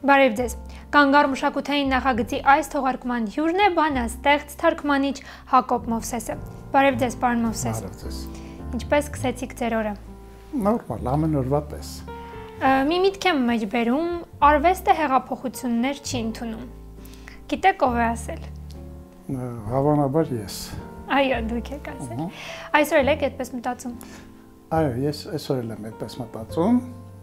Բարև ձեզ։ Կանգառ մշակութային նախագծի այս թողարկման հյուրն է բանաստեղծ թարգմանիչ Հակոբ Մովսեսը։ Բարև ձեզ, պարոն Մովսես։ Բարև ձեզ։ Ինչպես սկսեցիք ձեր օրը։ Նորմալ, ամեն օրվա պես։ Մի միտք եմ մեջ բերում, արվեստը հեղափոխություններ չի ընդունում։ Գիտեք ով է ասել։ Հավանաբար ես։ Այո, դուք եք ասել։ Այսօր էլ եք այդպես մտածում։ Այո, ես այսօր էլ եմ այդպես մտածում։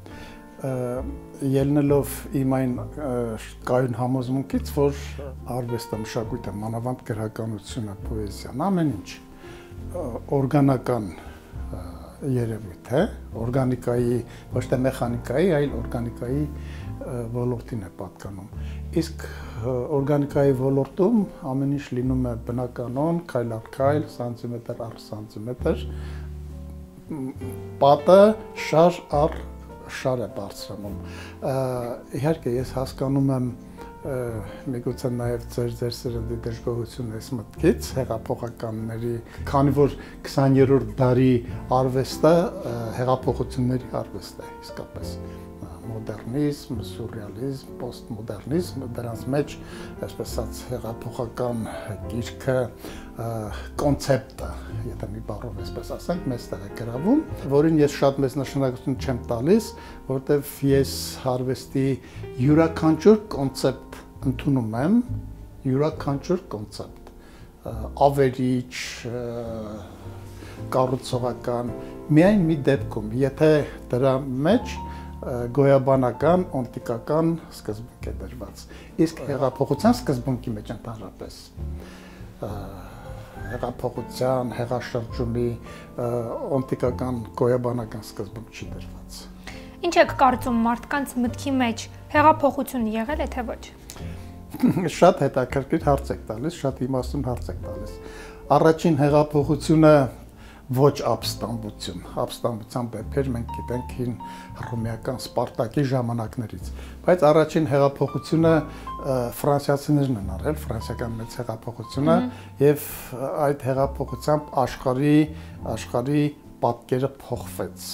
Ելնելով իմ այն կայուն համոզմունքից, որ արվեստը, մշակույթը, մանավանդ գրականությունը, պոեզիան, ամեն ինչ օրգանական երևույթ է, օրգանիկայի, ոչ թե մեխանիկայի, այլ օրգանիկայի ոլորտին է պատկանում։ Իսկ օրգանիկայի ոլորտում ամեն ինչ լինում է բնականon, քայլ առ քայլ, սանտիմետր առ սանտիմետր, պատը շար առ շար է բարձրանում։ Իհարկե ես հասկանում եմ միգուցե նաև ձեր սրնդի դժգոհությունը այս մտքից հեղափոխականների, քանի որ 20-րդ դարի արվեստը հեղափոխությունների արվեստ է իսկապես։ Մոդեռնիզմ, սուրռեալիզմ, պոստմոդեռնիզմ, դրանց մեջ այսպես ասած հեղափոխական գիրքը, կոնցեպտը, եթե մի բառով այսպես ասենք, մեզտեղ է գրավում, որին ես շատ մեծ նշանակություն չեմ տալիս, որտեղ ես արվեստի յուրաքանչյուր կոնցեպտ ընդունում եմ, յուրաքանչյուր կոնցեպտ, ավերիչ, կառուցողական, միայն մի դեպքում, եթե դրա մեջ գոյաբանական, օնտիկական սկզբունք է դրված։ Իսկ հեղափոխության սկզբունքի մեջ ընդհանրապես հեղափոխության, հեղաշրջումի օնտիկական, գոյաբանական սկզբունք չի դրված։ Ինչ եք կարծում մարդկանց մտքի մեջ հեղափոխություն եղել է թե ոչ։ Շատ հետաքրքիր հարց եք տալիս, շատ իմաստուն հարց եք տալիս։ Առաջին հեղափոխությունը ոչ ապստամբություն, ապստամբության դեպքեր մենք գիտենք հին հռոմեական Սպարտակի ժամանակներից, բայց առաջին հեղափոխությունը ֆրանսիացիներն են արել, ֆրանսիական մեծ հեղափոխությունը, եւ այդ հեղափոխությամբ աշխարհի պատկերը փոխվեց,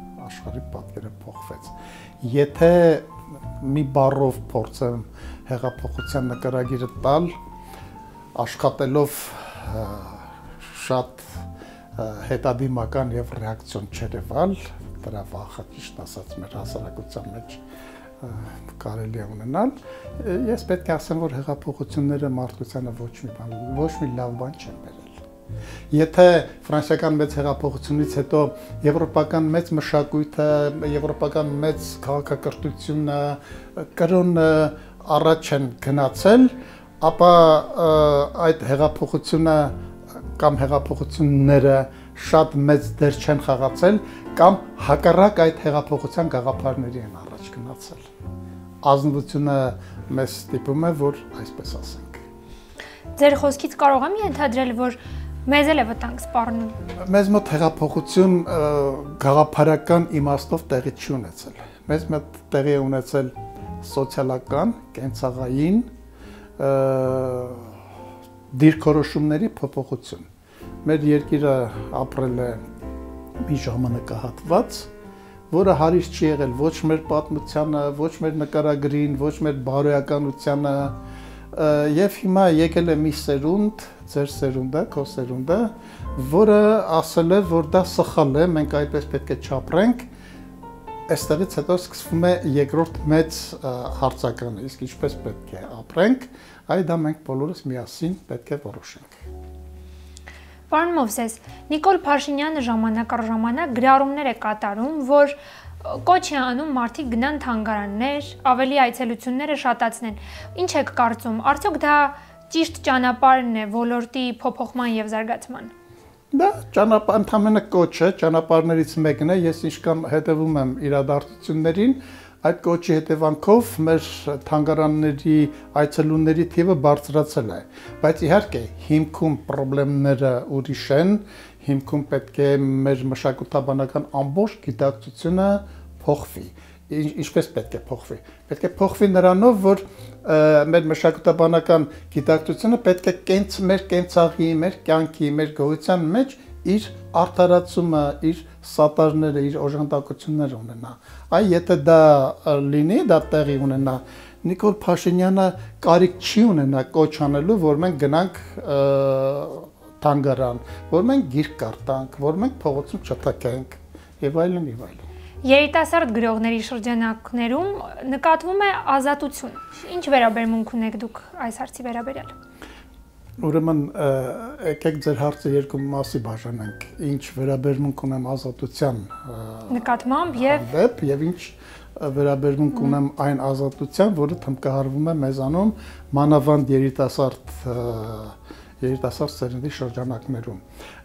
Եթե մի բառով փորձեմ հեղափոխության նկարագիրը տալ, աշխատելով շատ հետադիմական եւ ռեակցիոն չերևալ, դրա վախը ճիշտ ասած մեր հասարակության մեջ կարելի է ունենալ, ես պետք է ասեմ, որ հեղափոխությունները մարդկությանը ոչ մի լավ բան չեն բերել։ Եթե ֆրանսիական մեծ հեղափոխությունից հետո եվրոպական մեծ մշակույթը, եվրոպական մեծ քաղաքակրթությունը, կրոնը առաջ են գնացել, ապա այդ հեղափոխությունը կամ հեղափոխությունները շատ մեծ դեր չեն խաղացել կամ հակառակ այդ հեղափոխության գաղափարների են առաջ գնացել։ Ազնվությունը մեզ ստիպում է, որ այսպես ասենք։ Ձեր խոսքից կարող եմ ենթադրել, որ մեզ էլ է վտանգ սպառնում։ Մեզ մոտ հեղափոխություն գաղափարական իմաստով տեղի չի ունեցել։ Մեզ մոտ տեղի է ունեցել սոցիալական, կենցաղային դիրքորոշումների փոփոխություն։ Մեր երկիրը ապրել է մի ժամանակահատված, որը հարիստ չի եղել ոչ մեր պատմությանը, ոչ մեր նկարագրին, ոչ մեր բարոյականությանը, եւ հիմա եկել է մի սերունդ, ձեր սերունդը, քո սերունդը, որը ասել է, որ դա սխալ է, մենք այդպես պետք է չապրենք։ Այստեղից հետո սկսվում է երկրորդ մեծ հարցականը, իսկ ինչպես պետք է ապրենք, այ դա մենք բոլորս միասին պետք է որոշենք։ Պարոն Մովսես, Նիկոլ Փաշինյանը ժամանակ առ ժամանակ գրառումներ է կատարում, որ կոչ է անում մարդիկ գնան թանգարաններ, ավելի այցելությունները շատացնեն։ Ինչ եք կարծում, արդյոք դա ճիշտ ճանապարհն է ոլորտի փոփոխման եւ զարգացման։ Դա ճանապարհ ընդհանրապես կոչ է, ճանապարհներից մեկն է, ես ինչքան հետևում եմ իրադարձություններին, այդ կոչի հետևանքով մեր թանգարանների այցելուների թիվը բարձրացել է, բայց իհարկե հիմքում խնդիրները ուրիշ են, հիմքում պետք է մեր մշակութաբանական ամբողջ գիտակցությունը փոխվի։ Ինչպես պետք է փոխվի։ Պետք է փոխվի նրանով, որ մեր մշակութաբանական գիտակցությունը պետք է մեր կենցաղի, մեր կյանքի, մեր գոյության մեջ իր արդարացումը, իր սատարները, իր օժանդակությունները ունենա։ Այ եթե դա լինի, դա տեղի ունենա, Նիկոլ Փաշինյանը կարիք չի ունենա կոչ անելու, որ մենք գնանք թանգարան, որ մենք գիրք կարդանք, որ մենք փողոցում չթաքենք եւ այլն եւ այլն։ Երիտասարդ գրողների շրջանակներում նկատվում է ազատություն։ Ինչ վերաբերմունք ունեք դուք այս հարցի վերաբերյալ։ Ուրեմն եկեք ձեր հարցը երկու մասի բաժանենք։ Ինչ վերաբերմունք ունեմ ազատության նկատմամբ եւ ինչ վերաբերմունք ունեմ այն ազատության, որը թմկահարվում է մեզանում մանավանդ երիտասարդ սերնդի շրջանակներում։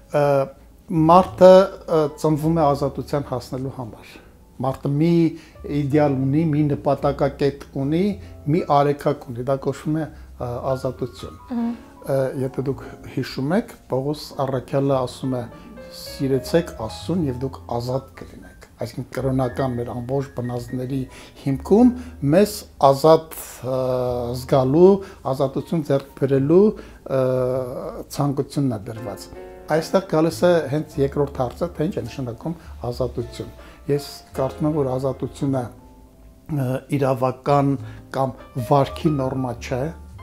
Մարդը ծնվում է ազատության հասնելու համար։ Մարդը մի իդեալ ունի, մի նպատակակետ ունի, մի արեքակ ունի, դա կոչվում է ազատություն։ Եթե դուք հիշում եք, Պողոս Առաքյալը ասում է. «Սիրեցեք Աստծուն եւ դուք ազատ կլինեք»։ Այսինքն կրոնական մեր ամբողջ բնազդների հիմքում մեզ ազատ զգալու, ազատություն ձեռք բերելու ցանկությունն է դրված։ Այստեղ գալիս է հենց երկրորդ հարցը, թե ինչ է նշանակում ազատություն։ Ես կարծում եմ, որ ազատությունը իրավական կամ վարքի նորմա չէ,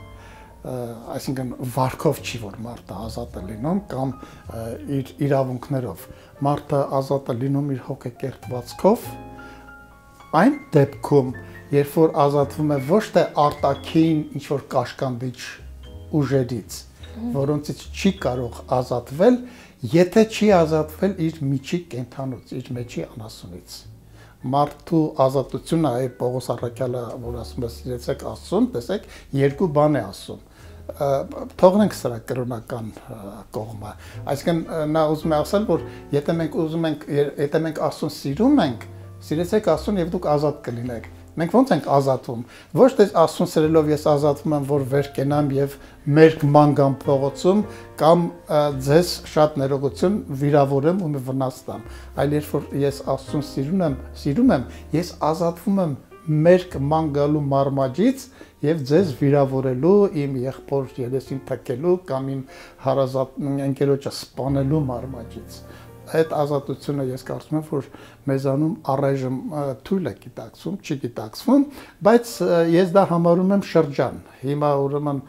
այսինքն վարքով չի, որ մարդը ազատ է լինում կամ իր իրավունքներով։ Մարդը ազատ է լինում իր հոգեկերտվածքով, այն դեպքում, երբ որ ազատվում է ոչ թե արտաքին ինչ-որ կաշկանդիչ ուժերից, որոնցից չի կարող ազատվել, եթե չի ազատվել իր միջի կենթանուց, իր մեջի անասունից։ Մարդու ազատությունը, այ Պողոս Առաքյալը, որ ասում է սիրեցեք Աստծուն, տեսեք, երկու բան է ասում։ Թողնենք սրա կրոնական կողմը։ Այսինքն նա ուզում է ասել, որ եթե մենք Աստծուն սիրում ենք, սիրեցեք Աստծուն եւ դուք ազատ կլինեք։ Մենք ո՞նց ենք ազատվում։ Ոչ թե Աստծուն սիրելով ես ազատվում եմ, որ վեր կենամ եւ մերկ մանգամ փողոցում կամ ձեզ շատ ներողություն վիրավորեմ ու վնաս տամ, այլ երբ որ ես Աստծուն սիրում եմ, ես ազատվում եմ մերկ մանգալու մարմաջից եւ ձեզ վիրավորելու, իմ եղբոր երեսին թակելու կամ իմ հարազատ ընկերոջը սպանելու մարմաջից։ Այդ ազատությունը ես կարծում եմ, որ մեզանում առայժմ թույլ է գիտակցվում, չի գիտակցվում, բայց ես դա համարում եմ շրջան։ Հիմա ուրեմն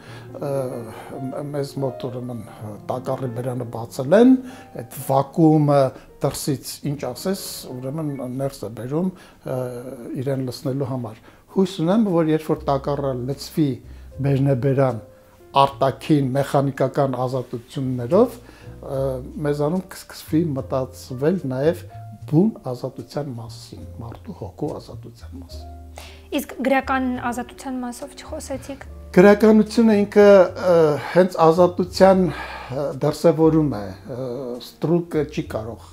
մեզ մոտ ուրեմն տակառի բերանը բացել են, այդ վակուումը դրսից ինչ ասես, ուրեմն ներս է բերում իրեն լցնելու համար։ Հույս ունեմ, որ երբ որ տակառը լցվի բերնեբերան արտաքին մեխանիկական ազատություններով, մեզանում կսկսվի մտածվել նաև բուն ազատության մասին, մարդու հոգու ազատության մասին։ Իսկ գրական ազատության մասով չխոսեցիք։ Գրականությունը ինքը հենց ազատության դրսևորում է, ստրուկը չի կարող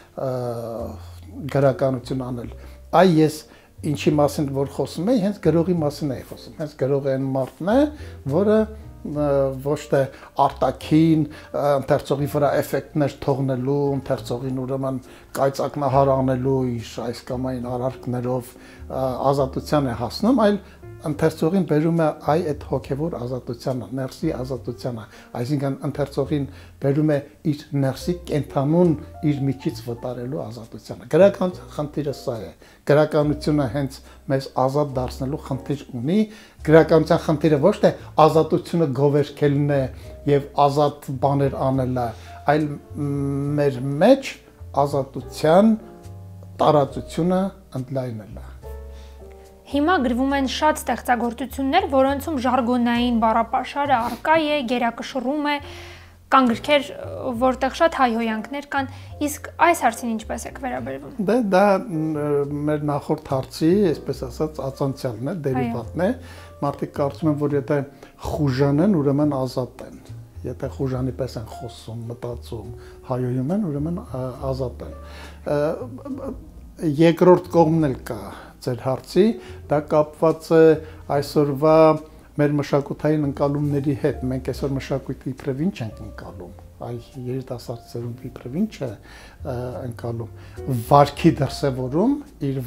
գրականություն անել։ Այ ես ինչի մասին որ խոսում եմ, հենց գրողի մասին եմ խոսում։ Հենց գրողը այն մարդն է, որը ոչ թե արտաքին ընթերցողի վրա էֆեկտներ թողնելու, ընթերցողին ուրեմն կայծակնահար անելու իր այս կամ այն արարքներով ազատության է հասնում, այլ ընթերցողին բերում է այդ հոգևոր ազատությանը, ներսի ազատությանը, այսինքն ընթերցողին բերում է իր ներսի կենթանուն իր միջից վտարելու ազատությանը։ Գրականության խնդիրը սա է։ Գրականությունը հենց մեզ ազատ դարձնելու խնդիր ունի։ Գրականության խնդիրը ոչ թե ազատությունը գովերքելն է եւ ազատ բաներ անելը, այլ մեր մեջ ազատության տարածությունը ընդլայնելը։ Հիմա գրվում են շատ ստեղծագործություններ, որոնցում ժարգոնային բառապաշարը առկա է, գերակշռում է, կան գրքեր, որտեղ շատ հայհոյանքներ կան, իսկ այս հարցին ինչպես եք վերաբերվում։ Դա մեր նախորդ հարցի, այսպես ասած, ածանցյալն է, դերիվատն է։ Մարդիկ կարծում են, որ եթե խուժան են, ուրեմն ազատ են։ Եթե խուժանի պես են խոսում, մտածում, հայհոյում են, ուրեմն ազատ են։ Երկրորդ կողմն էլ կա ձեր հարցի, դա կապված է այսօրվա մեր մշակութային ընկալումների հետ։ Մենք այսօր մշակույթի իբրև ինչ ենք ընկալում, այ երիտասարդ սերունդի իբրև ինչ է ընկալում։ Վարքի դրսևորում, իր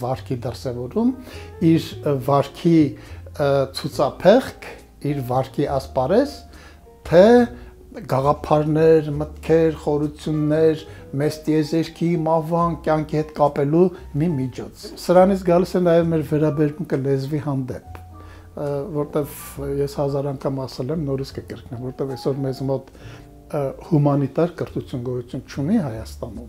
վարքի ցուցափեղկ, իր վարքի ասպարեզ, թե գաղափարներ, մտքեր, խորություններ, մեծ տիեզերքի, մավան, կյանքի հետ կապելու մի միջոց։ Սրանից գալիս է նաև մեր վերաբերմունքը լեզվի հանդեպ։ որտեվ ես 1000 անգամ ասել եմ, նորից կկրկնեմ, որտեվ այսօր մեզ մոտ հումանիտար կրթություն գոյություն չունի Հայաստանում։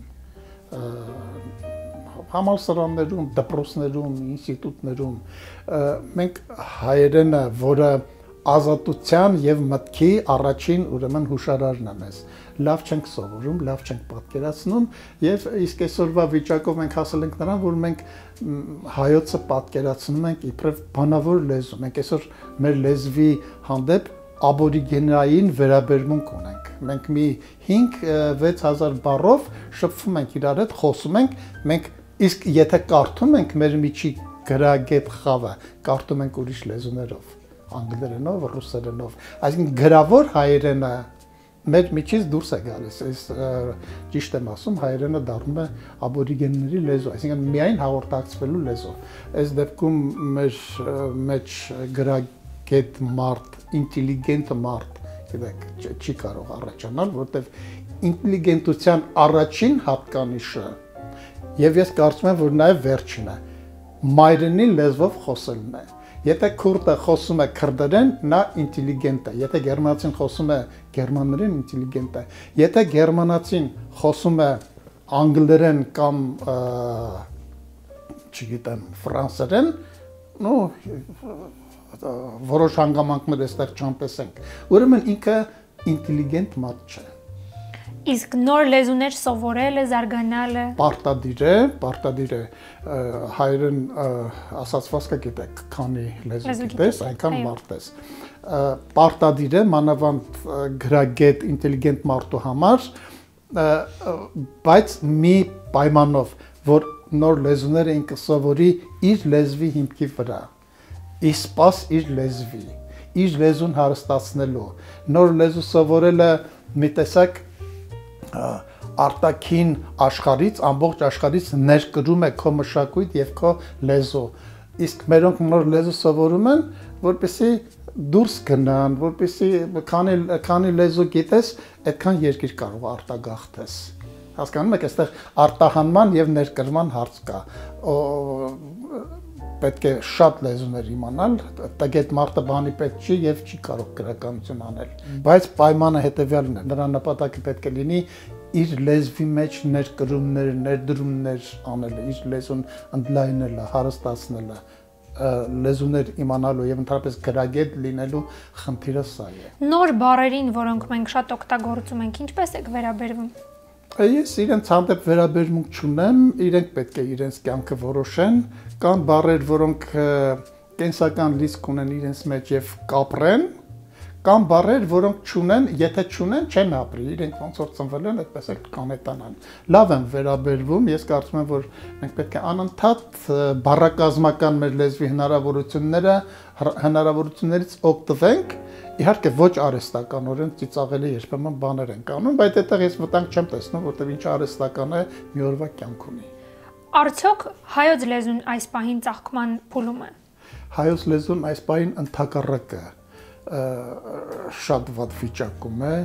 Համալսարաններում, դպրոցներում, ինստիտուտներում մենք հայերենը, որը ազատության եւ մտքի առաջին ուրեմն հուշարարն է մեզ։ Լավ չենք սովորում, լավ չենք պատկերացնում եւ իսկ այսօրվա վիճակով մենք հասել ենք նրան, որ մենք հայոցը պատկերացնում ենք իբրև բանավոր լեզու։ Մենք այսօր մեր լեզվի հանդեպ աբորիգենային վերաբերմունք ունենք։ Մենք մի 5-6000 բառով շփվում ենք իրար հետ, խոսում ենք, մենք իսկ եթե կարդում ենք մեր միջի գրագետ խավը, կարդում ենք ուրիշ լեզուներով, անգլերենով, ռուսերենով, այսինքն գրավոր հայերենը մեր միջից դուրս է գալիս, այս ճիշտ եմ ասում, հայերենը դառնում է աբորիգենների լեզու, այսինքն միայն հաղորդակցվելու լեզու։ Այս դեպքում մեր մեջ գրագետ մարդ, ինտելիգենտ մարդ, գիտեք, չի կարող առաջանալ, որտեղ ինտելիգենտության առաջին հատկանիշը, եւ ես կարծում եմ, որ նաեւ վերջինը, մայրենի լեզվով խոսելն է։ Եթե քուրդը խոսում է քրդերեն, նա ինտելիգենտ է։ Եթե գերմանացին խոսում է գերմաներեն, ինտելիգենտ է։ Եթե գերմանացին խոսում է անգլերեն կամ չգիտեմ, ֆրանսերեն, նո որոշ հանգամանքներ այստեղ չանտեսենք։ Ուրեմն ինքը ինտելիգենտ մարդ չէ։ Իսկ նոր լեզուներ սովորելը, զարգանալը պարտադիր է հայերեն ասացվածքը գիտեք, քանի լեզու գիտես, այնքան մարդ ես։ Պարտադիր է մանավանդ գրագետ, ինտելիգենտ մարդու համար, բայց մի պայմանով, որ նոր լեզուները ինքը սովորի իր լեզվի հիմքի վրա, իսպաս իր լեզվի, իր լեզուն հարստացնելու։ Նոր լեզու սովորելը մի տեսակ արտաքին աշխարհից, ամբողջ աշխարհից ներկրում է քո մշակույթ եւ քո լեզու։ Իսկ մերոնք նոր լեզու սովորում են, որպեսզի դուրս գնան, որպեսզի քանի լեզու գիտես, այդքան երկիր կարող արտագաղթես։ Հասկանում եք, այստեղ արտահանման եւ ներկրման հարց կա։ Պետք է շատ լեզուներ իմանալ, տգետ մարդը բանի պետք չի եւ չի կարող գրականություն անել։ Բայց պայմանը հետեւյալն է, նրա նպատակը պետք է լինի իր լեզվի մեջ ներկրումներ, ներդրումներ անելը, իր լեզուն ընդլայնելը, հարստացնելը, լեզուներ իմանալու եւ ընդհանրապես գրագետ լինելու խնդիրը սա է։ Նոր բառերին, որոնք մենք շատ օգտագործում ենք, ինչպես եք վերաբերվում։ Ես իրենց հանդեպ վերաբերմունք չունեմ, իրենք պետք է իրենց կյանքը որոշեն, կան բառեր, որոնք կենսական լիցք ունեն իրենց մեջ եւ կապրեն, կան բառեր, որոնք չունեն, եթե չունեն, չեն ապրի, իրենք ոնց որ ծնվել են, այդպես էլ կանետանան։ Լավ եմ վերաբերվում, ես կարծում եմ, որ մենք պետք է անընդհատ բառակազմական մեր լեզվի հնարավորություններից օգտվենք։ Իհարկե ոչ արհեստականորեն ծիծաղելի երբեմն բաներ են կանում, բայց այդտեղ ես վտանգ չեմ տեսնում, որտեղ ինչ արհեստական է մի օրվա կյանք ունի։ Արդյոք հայոց լեզուն այս պահին ծաղկման փուլում է։ Հայոց լեզուն այս պահին ընդհակառակը շատ վատ վիճակում է։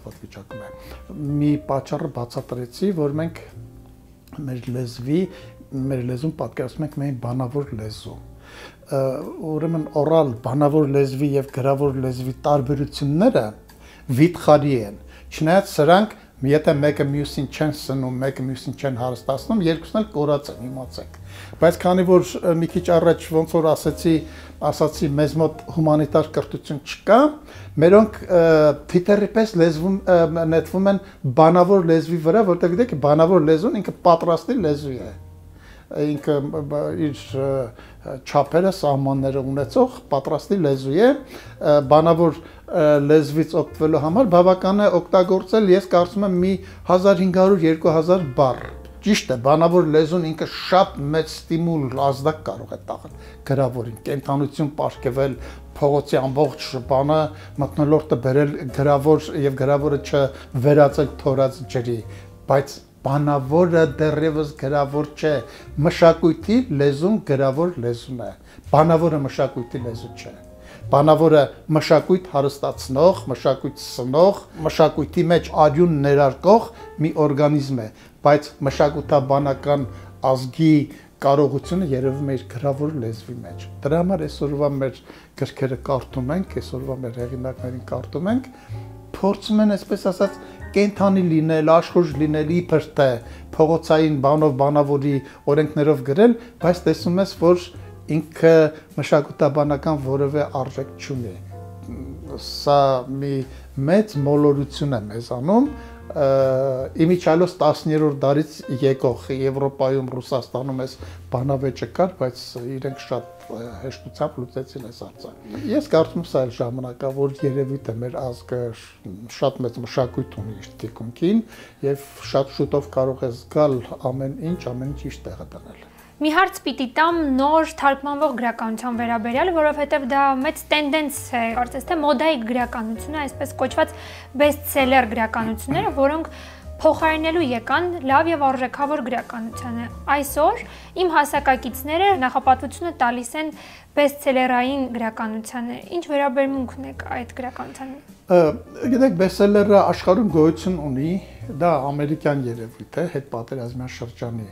Մի պատճառը բացատրեցի, որ մենք մեր լեզուն պատկերացնում ենք միայն բանավոր լեզու։ Ուրեմն օրալ բանավոր լեզվի եւ գրավոր լեզվի տարբերությունները վիթխարի են։ Չնայած սրանք եթե մեկը մյուսին չեն սնում, մեկը մյուսին չեն հարստացնում, երկուսն էլ կորած են, իմացեք։ Բայց քանի որ մի քիչ առաջ ոնց որ ասացի մեզ մոտ հումանիտար կրթություն չկա, մերոնք թիթեռի պես նետվում են բանավոր լեզվի վրա, որտեղ գիտեք, բանավոր լեզուն ինքը պատրաստի լեզու է։ Ինքը իր չափերը, սահմանները ունեցող պատրաստի լեզու է, բանավոր լեզվից օգտվելու համար բավական է օգտագործել, ես կարծում եմ մի 1500-2000 բառ։ Ճիշտ է, բանավոր լեզուն ինքը շատ մեծ ստիմուլ ազդակ կարող է տալ գրավորին, կենթանություն պարգևել, փողոցի ամբողջ բանը մթնոլորտը բերել գրավոր եւ գրավորը չվերածել թորած ջրի, բայց բանավորը դեռևս գրավոր չէ, մշակույթի լեզուն գրավոր լեզուն է, բանավորը մշակույթի լեզու չէ, բանավորը մշակույթ հարստացնող, մշակույթ սնող, մշակույթի մեջ արյուն ներարկող մի օրգանիզմ է, բայց մշակութաբանական ազգի կարողությունը երևում է իր գրավոր լեզվի մեջ։ Դրա համար այսօրվա մեր գրքերը կարդում ենք, այսօրվա մեր հեղինակներին կարդում ենք, փորձում են այսպես ասած կենթանի լինել, աշխուժ լինել, իբր թե փողոցային բանով բանավորի օրենքներով գրել, բայց տեսնում ես, որ ինքը մշակութաբանական որևէ արժեք չունի։ Սա մի մեծ մոլորություն է մեզանում, իմիջիալոց 10-րդ դարից եկող Եվրոպայում, Ռուսաստանում էս բանավեճը կար, բայց իրենք շատ հեշտությամբ լուծեցին այս հարցը։ Ես կարծում եմ, սա էլ ժամանակավոր երևույթ է, մեր ազգը շատ մեծ մշակույթ ունի իր թիկունքին եւ շատ շուտով կարող է զգալ ամեն ինչ իր տեղը դնել։ Մի հարց պիտի տամ նոր թարգմանվող գրականության վերաբերյալ, որովհետև դա մեծ տենդենս է, կարծես թե մոդայի գրականությունը, այսպես կոչված բեսթսելեր գրականությունները, որոնք փոխարինելու եկան լավ եւ արժեքավոր գրականությանը։ Այսօր իմ հասակակիցները նախապատվությունը տալիս են բեսթսելերային գրականությանը։ Ինչ վերաբերմունք ունեք այդ գրականությանը։ Գիտեք, բեսթսելերը աշխարհում գոյություն ունի, դա ամերիկյան երևույթ է, հետպատերազմյան շրջանի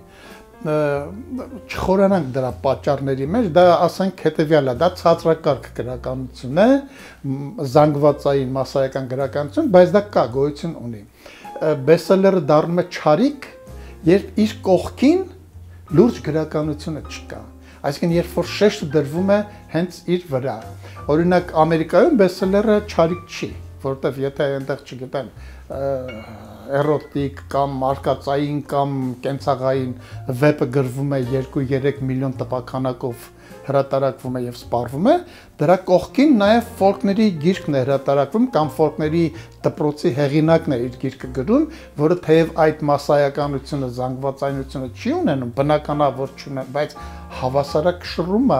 չխորանանք դրա պատճառների մեջ, դա ասենք հետևյալը, դա ցածրակարգ գրականություն է, զանգվածային մասսայական գրականություն, բայց դա կա, գոյություն ունի։ Բեսթսելերը դառնում է չարիք, երբ իր կողքին լուրջ գրականությունը չկա։ Այսինքն, երբ որ շեշտը դրվում է հենց իր վրա։ Օրինակ, Ամերիկայում բեսթսելերը չարիք չի, որովհետև եթե այնտեղ չգիտեմ էրոտիկ կամ արկածային կամ կենցաղային վեպը գրվում է 2-3 միլիոն տպաքանակով հրատարակվում է եւ սպառվում է, դրա կողքին նաեւ ֆոլկների գիրքն է հրատարակվում կամ ֆոլկների դպրոցի հեղինակն է իր գիրքը գրում, որը թեև այդ մասսայականությունը, զանգվածայնությունը չի ունենում, բնականաբար չունեն, բայց հավասարակշռումը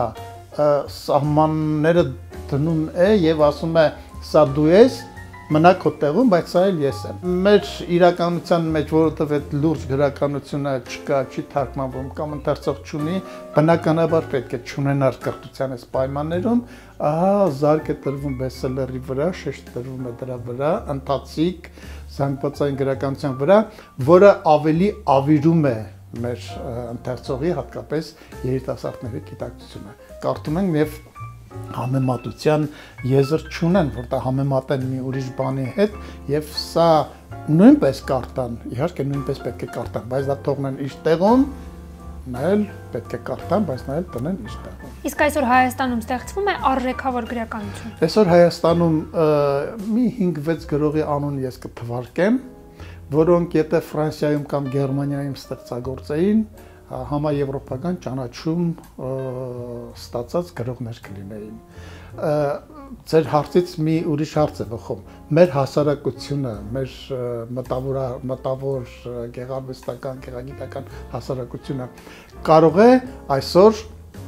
սահմանները դնում է եւ ասում է սա դու ես մնա քո տեղում, բայց սա էլ ես եմ։ Մեր իրականության մեջ, որովհետև այդ լուրջ գրականությունը չկա, չի թարգմանվում կամ ընթերցող չունի, բնականաբար պետք է չունենար կրթության այս պայմաններում, ահա զարկ է տրվում բեսթսելերի վրա, շեշտ տրվում է դրա վրա, ընթացիկ զանգվածային գրականության վրա, որը ավելի ավիրում է մեր ընթերցողի, հատկապես երիտասարդների գիտակցությունը։ Կարդում ենք եւ համեմատության եզր չունեն, որտեղ համեմատեն մի ուրիշ բանի հետ եւ սա նույնպես կարդան, իհարկե նույնպես պետք է կարդան, բայց դա թողնեն իր տեղում, նայել պետք է կարդան, բայց նայել տնեն իր տեղում։ Իսկ այսօր Հայաստանում ստեղծվում է արժեքավոր գրականություն։ Այսօր Հայաստանում մի 5-6 գրողի անուն ես կթվարկեմ, որոնք եթե Ֆրանսիայում կամ Գերմանիայում ստեղծագործեին, համաեվրոպական ճանաչում ստացած գրողներ կլինեին։ Ձեր հարցից մի ուրիշ հարց է բխում։ Մեր հասարակությունը, մեր մտավոր գեղարվեստական, գեղագիտական հասարակությունը կարող է այսօր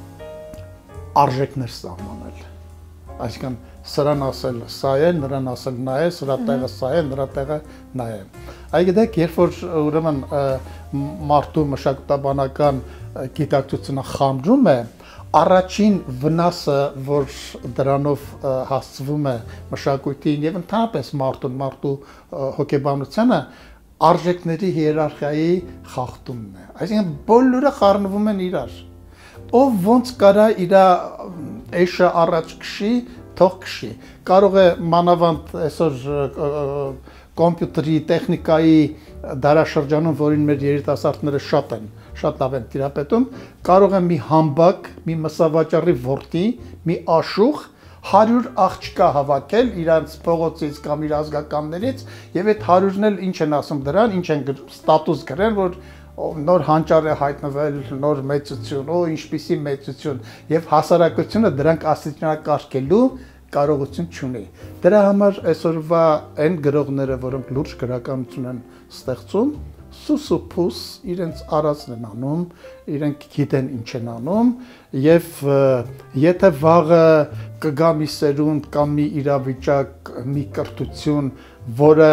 արժեքներ սահմանել։ Այսինքն սրան ասել սա է, նրան ասել նա է, սրա տեղը սա է, նրա տեղը նա է։ Այգետեք, երբ որ ուրեմն մարդու մշակութաբանական գիտակցությունը խամրում է, առաջին վնասը, որ դրանով հասցվում է մշակույթին եւ ընդհանրապես մարդու հոգեբանությանը, արժեքների հիերարխիայի խախտումն է։ Այսինքն բոլորը խառնվում են իրար։ Ով ոնց կարա իր էշը առաջ քշի, թող քշի։ Կարող է մանավանդ այսօր կոմպյուտերի տեխնիկայի դարաշրջանում, որին մեր երիտասարդները շատ լավ են տիրապետում, կարող է մի համբակ, մի մսավաճառի ворտի, մի աշուխ 100 աղջկա հավաքել իրանց փողոցից կամ իր ազգականներից եւ այդ 100-ն էլ ինչ են ասում դրան, ինչ են ստատուս գրեն, որ նոր հանճար է հայտնվել, նոր մեծություն, ինչպիսի մեծություն եւ հասարակությունը դրանք աստիճանակարգելու կարողություն չունի։ Դրա համար այսօրվա այն գրողները, որոնք լուրջ գրականություն են ստեղծում, սուսուփուս իրենց արածն են անում, իրենք գիտեն ինչ են անում եւ եթե վաղը կգա մի սերունդ կամ մի իրավիճակ, մի կրթություն, որը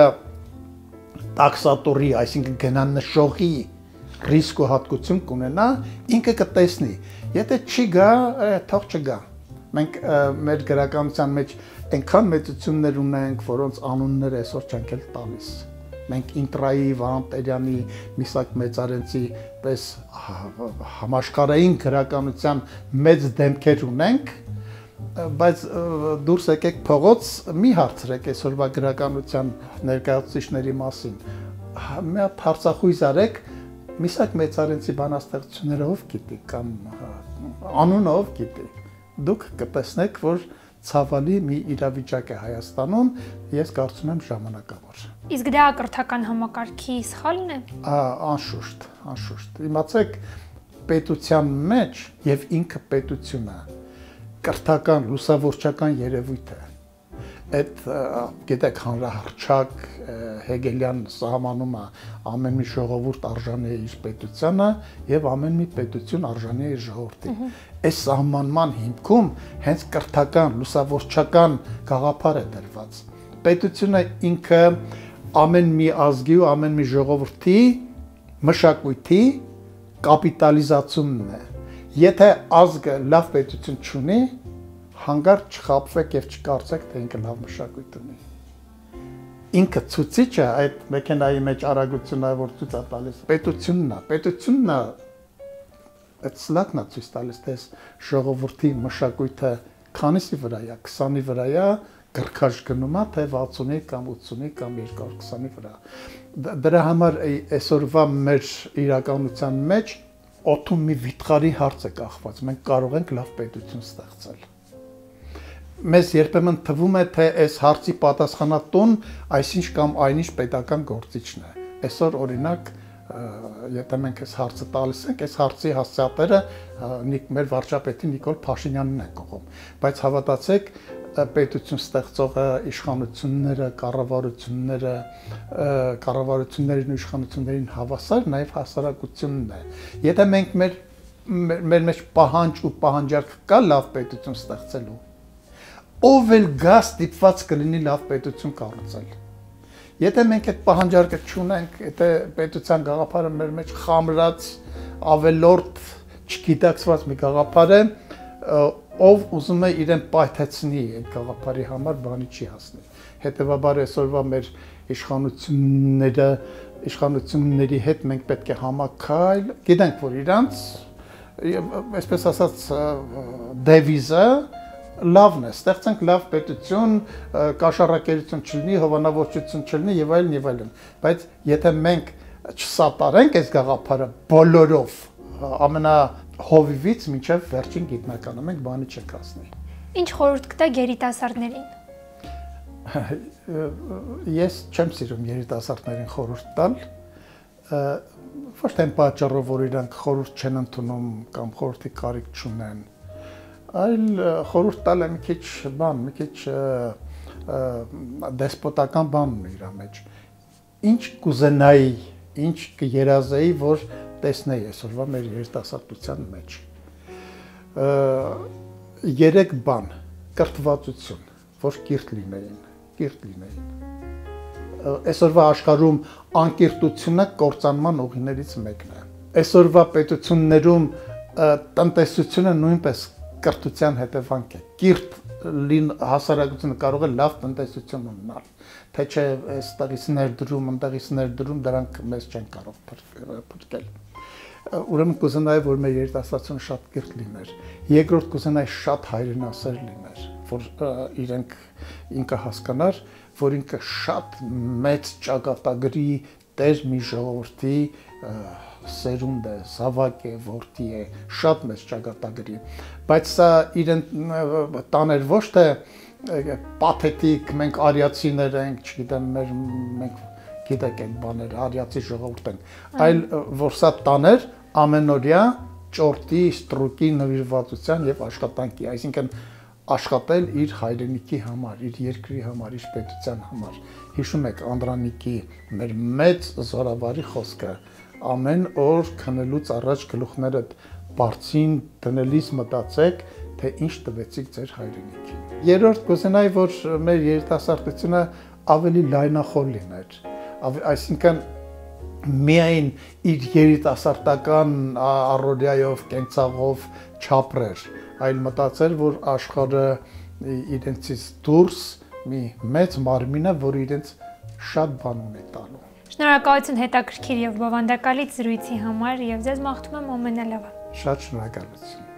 տաքսատորի, այսինքն գնանշողի ռիսկ ու հատկություն կունենա, ինքը կտեսնի։ Եթե չի գա, թող չգա։ Մենք մեր գրականության մեջ այնքան մեծություններ ունենք, որոնց անունները այսօր չենք էլ տալիս։ Մենք Ինտրայի, Վահան Տերյանի, Միսակ Մեծարենցի պես համաշխարհային գրականության մեծ դեմքեր ունենք, բայց դուրս եկեք փողոց, մի հարցրեք այսօրվա գրականության ներկայացուցիչների մասին։ Մի հատ հարցախույզ արեք, Միսակ Մեծարենցի բանաստեղծությունները ով գիտի կամ անունը ով գիտի։ Դուք կտեսնեք, որ ցավալի մի իրավիճակ է Հայաստանում, ես կարծում եմ ժամանակավոր։ Իսկ դա կրթական համակարգի սխալն է։ Անշուշտ։ Իմացեք, պետության մեջ եւ ինքը պետությունը կրթական, լուսավորչական երևույթ է։ Այդ գիտեք հանրահռչակ Հեգելյան սահմանում է ամեն մի ժողովուրդ արժանի է իր պետությանը եւ ամեն մի պետություն արժանի է իր ժողովրդին։ Այս սահմանման հիմքում հենց կրթական, լուսավորչական գաղափար է դրված։ Պետությունը ինքը ամեն մի ազգի ու ամեն մի ժողովրդի մշակույթի կապիտալիզացումն է։ Եթե ազգը լավ պետություն չունի, հանգարտ չխաբվեք եւ չկարծեք, թե ինքը լավ մշակույթ ունի։ Ինքը ցուցիչը այդ մեքենայի մեջ արագությունն է, որ ցույց է տալիս պետությունն է այդ սլակն է ցույց տալիս, թե ժողովրդի մշակույթը քանիսի վրա է, 20-ի վրա է, գրքաշ գնում է, թե 60-ի կամ 80-ի կամ 220-ի վրա։ Դրա համար այսօրվա մեր իրականության մեջ օդում մի վիթխարի հարց է կախված, մենք կարող ենք լավ պետություն ստեղծել։ Մեզ երբեմն թվում է, թե այս հարցի պատասխանատուն այսինչ կամ այնինչ պետական գործիչն է։ Այսօր օրինակ, եթե մենք այս հարցը տալիս ենք, այս հարցի հասցեատերը մեր վարչապետի Նիկոլ Փաշինյանն է կողում, բայց հավատացեք, պետություն ստեղծողը, իշխանությունները, կառավարություններին ու իշխանություններին հավասար նաև հասարակությունն է։ Եթե մենք մեր մեջ պահանջ ու պահանջարկ կա լավ պետություն ստեղծելու, ով էլ գա ստիպված կլինի լավ պետություն կառուցել։ Եթե մենք այդ պահանջարկը չունենք, եթե պետության գաղափարը մեր մեջ խամրած, ավելորդ, չգիտակցված մի գաղափար է, ով ուզում է իրեն պայթեցնի այդ գաղափարի համար բանի չի հասնի։ Հետևաբար այսօրվա մեր իշխանությունների հետ մենք պետք է համակայել, գիտենք, որ իրանց, այսպես ասած, դևիզը լավն է, ստեղծենք լավ պետություն, կաշառակերություն չլինի, հովանավորչություն չլինի եւ այլն, բայց եթե մենք չսատարենք այս գաղափարը բոլորով, ամենահովիվից մինչև վերջին գիտնականը, մենք բանի չենք հասնի։ Ինչ խորհուրդ կտա երիտասարդներին։ Ես չեմ սիրում երիտասարդներին խորհուրդ տալ, ոչ թե այն պատճառով, որ իրանք խորհուրդ չեն ընդունում կամ խորհրդի կարիք չունեն, այլ խորհուրդ տալը մի քիչ դեսպոտական բան ունի իր մեջ։ Ինչ կուզենայի, ինչ կերազեի, որ տեսնեի այսօրվա մեր երիտասարդության մեջ։ 3 բան, կրթվածություն, որ կիրթ լինեին։ Այսօրվա աշխարհում անկիրթությունը կործանման ուղիներից մեկն է։ Այսօրվա պետություններում տնտեսությունը նույնպես կրթության հետևանք է։ Կիրթ հասարակությունը կարող է լավ տնտեսություն ունենալ, թե չէ այստեղից ներդրում, դրանք մեզ չեն կարող փրկել։ Ուրեմն կուզենայի, որ մեր երիտասարդությունը շատ կիրթ լիներ։ Երկրորդ կուզենայի շատ հայրենասեր լիներ, որ ինքը հասկանար, որ ինքը շատ մեծ ճակատագրի տեր մի ժողովրդի սերունդ է, զավակ է, որդի է, շատ մեծ ճակատագրի, բայց սա իրեն տաներ ոչ թե պաթետիկ, մենք արիացիներ ենք, չգիտեմ, մենք գիտեք այդ բաները, արիացի ժողովուրդ ենք, այլ որ սա տաներ ամենօրյա ճորտի, ստրուկի նվիրվածության եւ աշխատանքի, այսինքն աշխատել իր հայրենիքի համար, իր երկրի համար, իր պետության համար։ Հիշում եք Անդրանիկի մեր մեծ զորավարի խոսքը, ամեն օր քնելուց առաջ գլուխներդ բարձին դնելիս մտածեք, թե ինչ տվեցիք ձեր հայրենիքին։ Երրորդ կուզենայի, որ մեր երիտասարդությունը ավելի լայնախոհ լիներ, այսինքն միայն իր երիտասարդական առօրյայով, կենցաղով չապրեր, այլ մտածեր, որ աշխարհը իրենցից դուրս մի մեծ մարմին է, որ իրենց շատ բան ունի տալու։ Շնորհակալություն հետաքրքիր եւ բովանդակալից զրույցի համար եւ ձեզ մաղթում եմ ամենալավը։ Շատ շնորհակալություն։